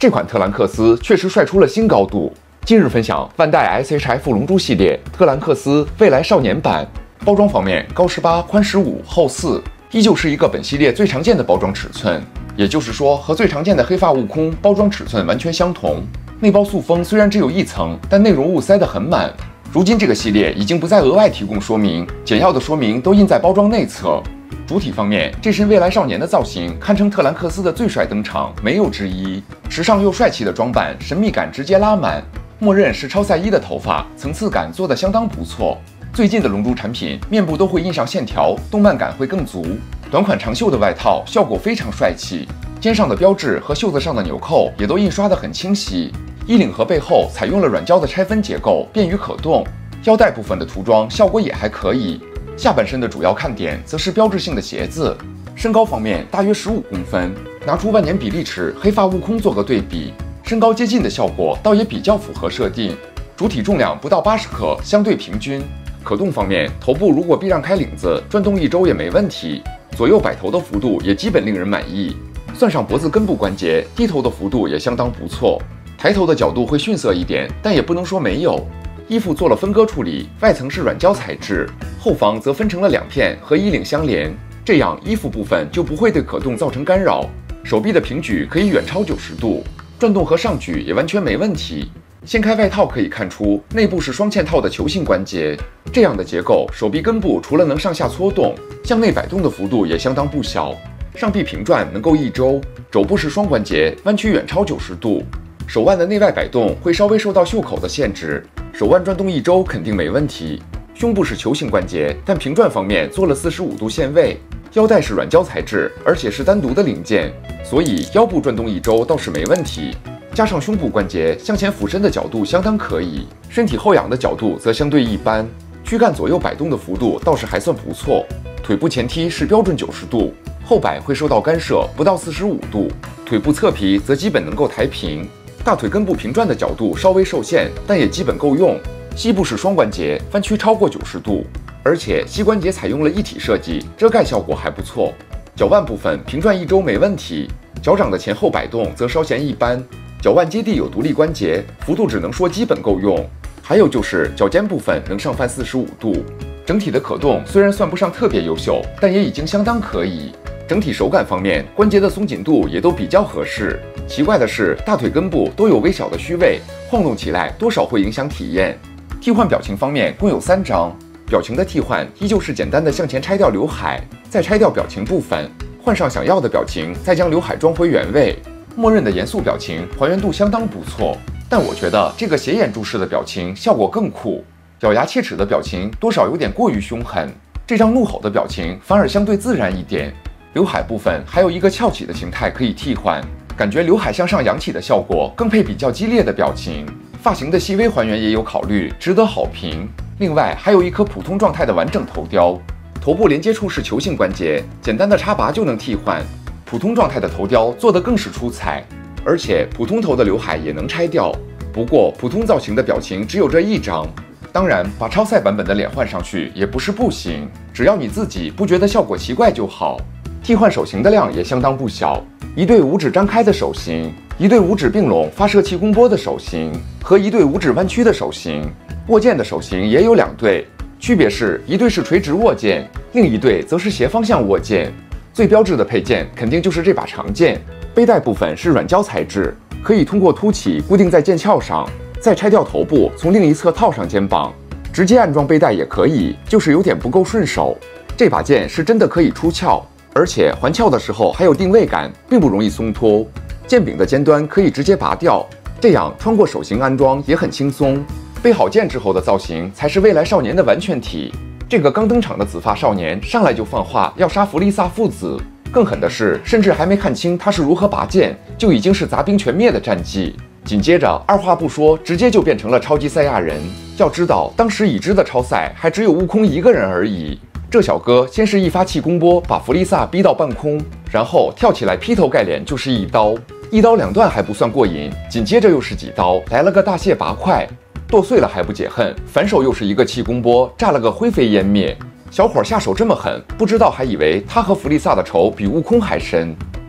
这款特兰克斯确实帅出了新高度。今日分享万代 SHF 龙珠系列特兰克斯未来少年版。包装方面，高18，宽15，厚4，依旧是一个本系列最常见的包装尺寸，也就是说和最常见的黑发悟空包装尺寸完全相同。内包塑封虽然只有1层，但内容物塞得很满。如今这个系列已经不再额外提供说明，简要的说明都印在包装内侧。主体方面，这身未来少年的造型堪称特兰克斯的最帅登场，没有之一。时尚又帅气的装扮，神秘感直接拉满。默认是超赛1的头发，层次感做得相当不错。最近的龙珠产品，面部都会印上线条，动漫感会更足。短款长袖的外套效果非常帅气，肩上的标志和袖子上的纽扣也都印刷得很清晰。衣领和背后采用了软胶的拆分结构，便于可动。腰带部分的涂装效果也还可以。下半身的主要看点则是标志性的鞋子。身高方面大约15公分，拿出万年比例尺黑发悟空做个对比，身高接近的效果倒也比较符合设定。主体重量不到80克，相对平均。可动方面，头部如果避让开领子，转动1周也没问题。左右摆头的幅度也基本令人满意。算上脖子根部关节，低头的幅度也相当不错。抬头的角度会逊色一点，但也不能说没有。衣服做了分割处理，外层是软胶材质，后方则分成了2片和衣领相连，这样衣服部分就不会对可动造成干扰。手臂的平举可以远超90度，转动和上举也完全没问题。掀开外套可以看出，内部是双嵌套的球形关节，这样的结构，手臂根部除了能上下搓动，向内摆动的幅度也相当不小。上臂平转能够1周，肘部是双关节，弯曲远超90度。手腕的内外摆动会稍微受到袖口的限制，手腕转动1周肯定没问题。胸部是球形关节，但平转方面做了45度限位。腰带是软胶材质，而且是单独的零件，所以腰部转动1周倒是没问题。加上胸部关节向前俯身的角度相当可以，身体后仰的角度则相对一般。躯干左右摆动的幅度倒是还算不错。腿部前踢是标准90度，后摆会受到干涉，不到45度。腿部侧皮则基本能够抬平。大腿根部平转的角度稍微受限，但也基本够用。膝部是双关节，弯曲超过90度，而且膝关节采用了一体设计，遮盖效果还不错。脚腕部分平转1周没问题，脚掌的前后摆动则稍嫌一般。脚腕接地有独立关节，幅度只能说基本够用。还有就是脚尖部分能上翻45度。整体的可动虽然算不上特别优秀，但也已经相当可以。整体手感方面，关节的松紧度也都比较合适。奇怪的是，大腿根部都有微小的虚位，晃动起来多少会影响体验。替换表情方面共有3张，表情的替换依旧是简单的向前拆掉刘海，再拆掉表情部分，换上想要的表情，再将刘海装回原位。默认的严肃表情还原度相当不错，但我觉得这个斜眼注视的表情效果更酷。咬牙切齿的表情多少有点过于凶狠，这张怒吼的表情反而相对自然一点。刘海部分还有一个翘起的形态可以替换，感觉刘海向上扬起的效果更配比较激烈的表情。发型的细微还原也有考虑，值得好评。另外还有一颗普通状态的完整头雕，头部连接处是球形关节，简单的插拔就能替换。普通状态的头雕做得更是出彩，而且普通头的刘海也能拆掉。不过普通造型的表情只有这1张，当然把超赛版本的脸换上去也不是不行，只要你自己不觉得效果奇怪就好。替换手型的量也相当不小，一对五指张开的手型，一对五指并拢发射气功波的手型，和一对五指弯曲的手型。握剑的手型也有2对，区别是一对是垂直握剑，另一对则是斜方向握剑。最标志的配件肯定就是这把长剑，背带部分是软胶材质，可以通过凸起固定在剑鞘上，再拆掉头部，从另一侧套上肩膀，直接安装背带也可以，就是有点不够顺手。这把剑是真的可以出鞘，而且还鞘的时候还有定位感，并不容易松脱。剑柄的尖端可以直接拔掉，这样穿过手型安装也很轻松。背好剑之后的造型才是未来少年的完全体。这个刚登场的紫发少年上来就放话要杀弗利萨父子，更狠的是，甚至还没看清他是如何拔剑，就已经是杂兵全灭的战绩。紧接着二话不说，直接就变成了超级赛亚人。要知道，当时已知的超赛还只有悟空1个人而已。这小哥先是一发气功波把弗利萨逼到半空，然后跳起来劈头盖脸就是1刀，1刀2断还不算过瘾，紧接着又是几刀，来了个大卸八块。剁碎了还不解恨，反手又是一个气功波，炸了个灰飞烟灭。小伙下手这么狠，不知道还以为他和弗利萨的仇比悟空还深。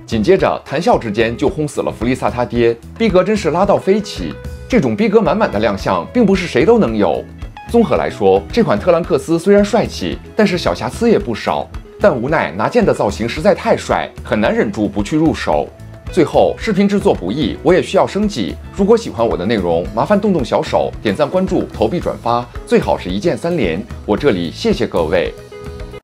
紧接着谈笑之间就轰死了弗利萨他爹，逼格真是拉到飞起。这种逼格满满的亮相，并不是谁都能有。综合来说，这款特兰克斯虽然帅气，但是小瑕疵也不少。但无奈拿剑的造型实在太帅，很难忍住不去入手。最后，视频制作不易，我也需要生计。如果喜欢我的内容，麻烦动动小手，点赞、关注、投币、转发，最好是一键3连。我这里谢谢各位。